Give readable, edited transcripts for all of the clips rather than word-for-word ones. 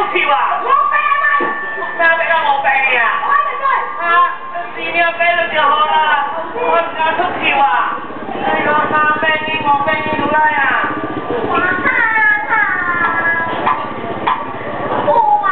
出去哇！ 我飞啊！ 哪边让我飞呀？ 我还没飞。 啊，是你飞了就好了，我要出去哇！哎呦，哪边你我飞你出来呀？ 我看看，我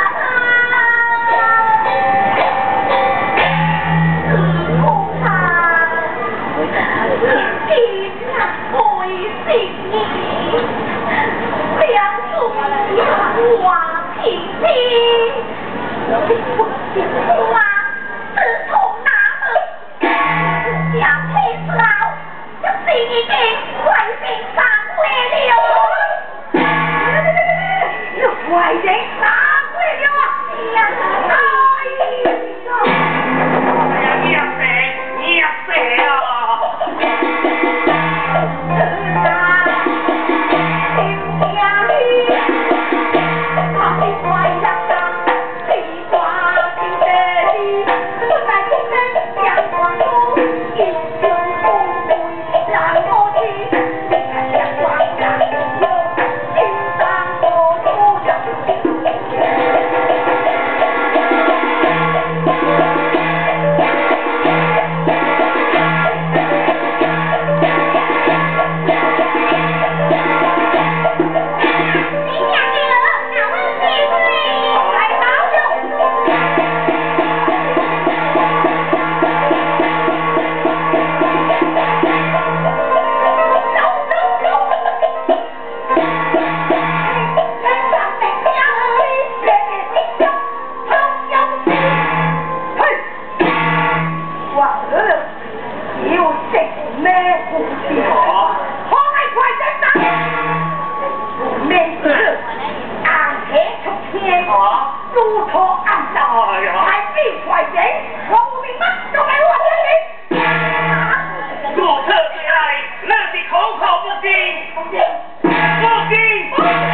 如何安葬？还必快点！我无明白，都给我这里！ 如此一来，那是口口不敬，不敬！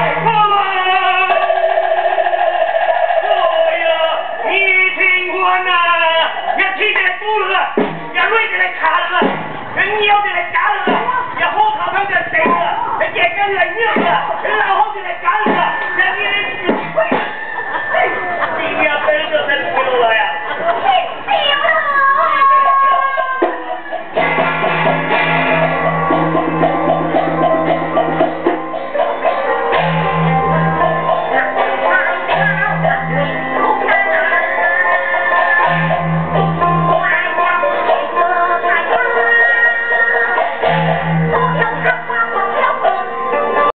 哎呀，你听我呐，要听见不了，要累的来卡了，人妖的来夹了，要火烤他的谁了，要眼睛来热了，然后就来夹了。